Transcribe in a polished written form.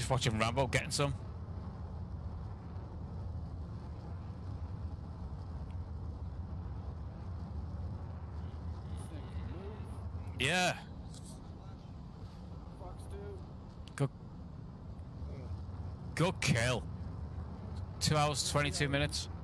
Just watching Rambo getting some. Yeah. Good. Good kill. 2 hours, 22 minutes.